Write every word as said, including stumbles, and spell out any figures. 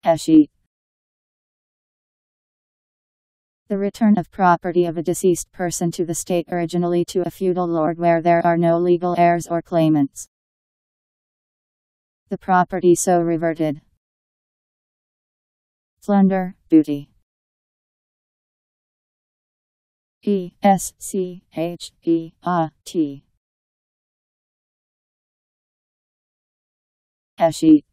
Escheat. The return of property of a deceased person to the state, originally to a feudal lord where there are no legal heirs or claimants. The property so reverted. Plunder, booty. E S C H E A T. Escheat.